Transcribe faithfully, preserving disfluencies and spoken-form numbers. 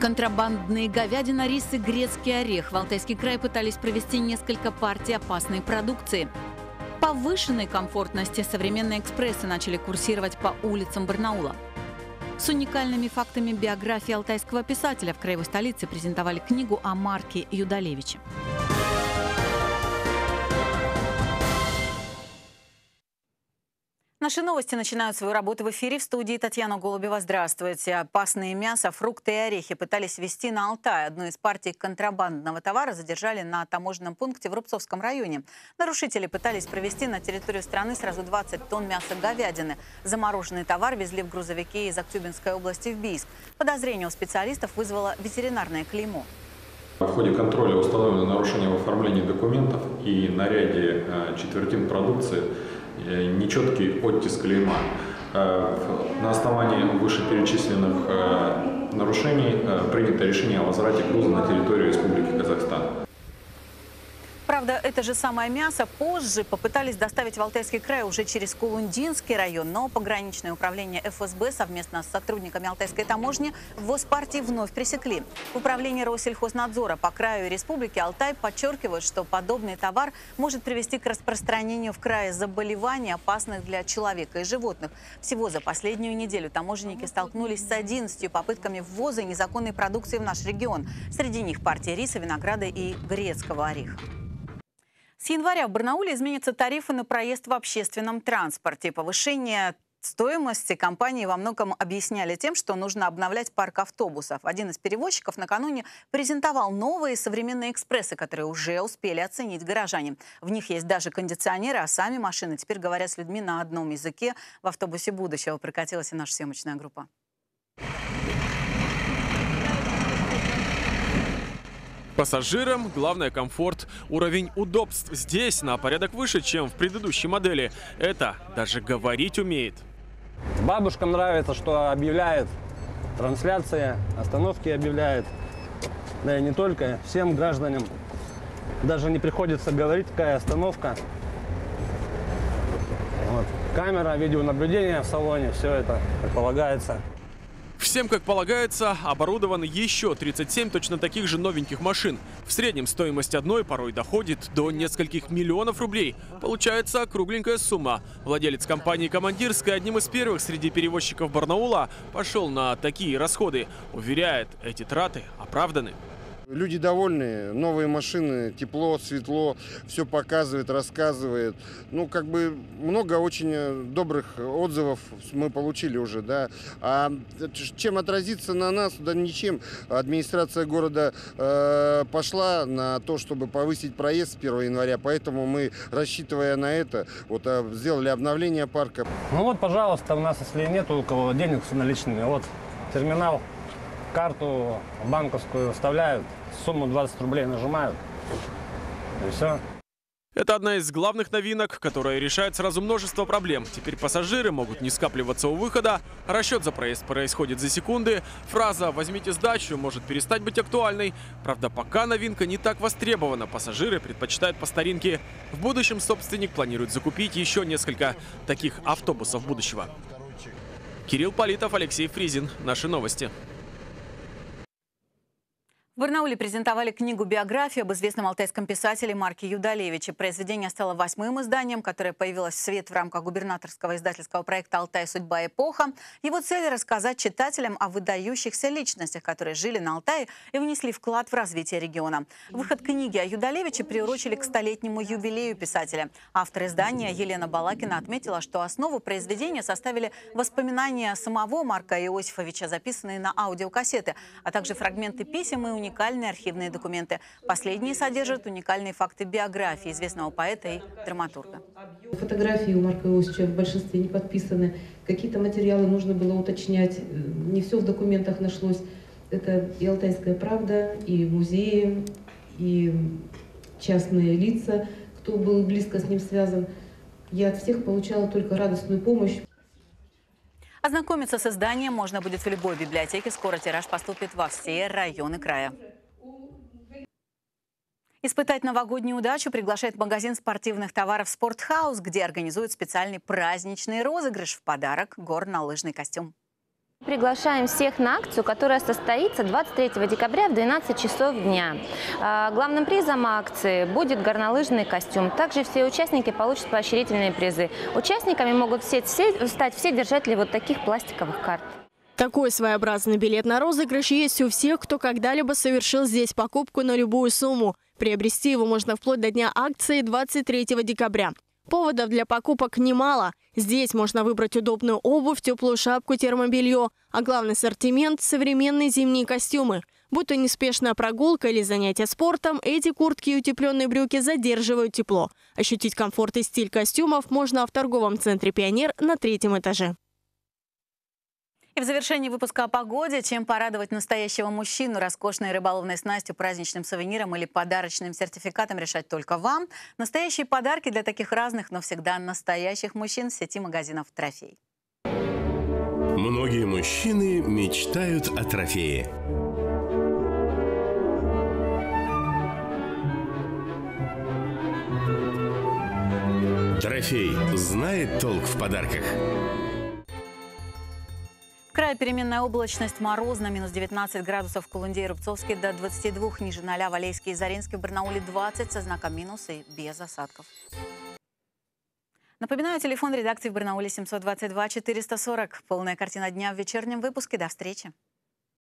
Контрабандные говядина, рис и грецкий орех. В Алтайский край пытались провести несколько партий опасной продукции. Повышенной комфортности современные экспрессы начали курсировать по улицам Барнаула. С уникальными фактами биографии алтайского писателя в краевой столице презентовали книгу о Марке Юдалевиче. Наши новости начинают свою работу в эфире. В студии Татьяна Голубева. Здравствуйте. Опасные мясо, фрукты и орехи пытались везти на Алтай. Одну из партий контрабандного товара задержали на таможенном пункте в Рубцовском районе. Нарушители пытались провезти на территорию страны сразу двадцать тонн мяса говядины. Замороженный товар везли в грузовике из Актюбинской области в Бийск. Подозрение у специалистов вызвало ветеринарное клеймо. В ходе контроля установлено нарушение в оформлении документов и на ряде четвертин продукции нечеткий оттиск клейма. На основании вышеперечисленных нарушений принято решение о возврате груза на территорию Республики Казахстан. Правда, это же самое мясо позже попытались доставить в Алтайский край уже через Кулундинский район, но пограничное управление эф эс бэ совместно с сотрудниками Алтайской таможни ввоз партии вновь пресекли. В управлении Россельхознадзора по краю Республики Алтай подчеркивают, что подобный товар может привести к распространению в крае заболеваний, опасных для человека и животных. Всего за последнюю неделю таможенники столкнулись с одиннадцатью попытками ввоза незаконной продукции в наш регион. Среди них партии риса, винограда и грецкого ореха. С января в Барнауле изменятся тарифы на проезд в общественном транспорте. Повышение стоимости компании во многом объясняли тем, что нужно обновлять парк автобусов. Один из перевозчиков накануне презентовал новые современные экспрессы, которые уже успели оценить горожане. В них есть даже кондиционеры, а сами машины теперь говорят с людьми на одном языке. В автобусе будущего прокатилась и наша съемочная группа. Пассажирам главное комфорт. Уровень удобств здесь на порядок выше, чем в предыдущей модели. Это даже говорить умеет. Бабушкам нравится, что объявляет трансляции, остановки объявляет. Да и не только, всем гражданам. Даже не приходится говорить, какая остановка. Вот. Камера, видеонаблюдение в салоне, все это как полагается. Всем, как полагается, оборудованы еще тридцать семь точно таких же новеньких машин. В среднем стоимость одной порой доходит до нескольких миллионов рублей. Получается кругленькая сумма. Владелец компании «Командирская» одним из первых среди перевозчиков Барнаула пошел на такие расходы. Уверяет, эти траты оправданы. Люди довольны, новые машины, тепло, светло, все показывает, рассказывает. Ну, как бы много очень добрых отзывов мы получили уже, да. А чем отразится на нас? Да ничем. Администрация города э, пошла на то, чтобы повысить проезд с первого января, поэтому мы, рассчитывая на это, вот сделали обновление парка. Ну вот, пожалуйста, у нас, если нет у кого денег с наличными, вот терминал, карту банковскую вставляют, сумму двадцать рублей нажимают, и все. Это одна из главных новинок, которая решает сразу множество проблем. Теперь пассажиры могут не скапливаться у выхода, расчет за проезд происходит за секунды, фраза «возьмите сдачу» может перестать быть актуальной. Правда, пока новинка не так востребована, пассажиры предпочитают по старинке. В будущем собственник планирует закупить еще несколько таких автобусов будущего. Кирилл Политов, Алексей Фризин. Наши новости. В Барнауле презентовали книгу-биографию об известном алтайском писателе Марке Юдалевиче. Произведение стало восьмым изданием, которое появилось в свет в рамках губернаторского издательского проекта «Алтай. Судьба. Эпоха». Его цель – рассказать читателям о выдающихся личностях, которые жили на Алтае и внесли вклад в развитие региона. Выход книги о Юдалевиче приурочили к столетнему юбилею писателя. Автор издания Елена Балакина отметила, что основу произведения составили воспоминания самого Марка Иосифовича, записанные на аудиокассеты, а также фрагменты писем и уникальные архивные документы. Последние содержат уникальные факты биографии известного поэта и драматурга. Фотографии у Марка Иосифовича в большинстве не подписаны. Какие-то материалы нужно было уточнять. Не все в документах нашлось. Это и «Алтайская правда», и музеи, и частные лица, кто был близко с ним связан. Я от всех получала только радостную помощь. Ознакомиться с изданием можно будет в любой библиотеке. Скоро тираж поступит во все районы края. Испытать новогоднюю удачу приглашает магазин спортивных товаров «Спортхаус», где организуют специальный праздничный розыгрыш в подарок горнолыжный костюм. Приглашаем всех на акцию, которая состоится двадцать третьего декабря в двенадцать часов дня. Главным призом акции будет горнолыжный костюм. Также все участники получат поощрительные призы. Участниками могут все, все, стать все держатели вот таких пластиковых карт. Такой своеобразный билет на розыгрыш есть у всех, кто когда-либо совершил здесь покупку на любую сумму. Приобрести его можно вплоть до дня акции двадцать третьего декабря. Поводов для покупок немало. Здесь можно выбрать удобную обувь, теплую шапку, термобелье. А главный ассортимент – современные зимние костюмы. Будь то неспешная прогулка или занятие спортом, эти куртки и утепленные брюки задерживают тепло. Ощутить комфорт и стиль костюмов можно в торговом центре «Пионер» на третьем этаже. И в завершении выпуска о погоде. Чем порадовать настоящего мужчину? Роскошной рыболовной снастью, праздничным сувениром или подарочным сертификатом решать только вам. Настоящие подарки для таких разных, но всегда настоящих мужчин в сети магазинов «Трофей». Многие мужчины мечтают о трофее. Трофей знает толк в подарках. В крае переменная облачность, морозно, минус девятнадцать градусов в Кулунде и Рубцовске, до двадцати двух ниже ноля в Алейске и Заринске, в Барнауле двадцать со знаком минус и без осадков. Напоминаю, телефон редакции в Барнауле семьсот двадцать два четыреста сорок. Полная картина дня в вечернем выпуске. До встречи.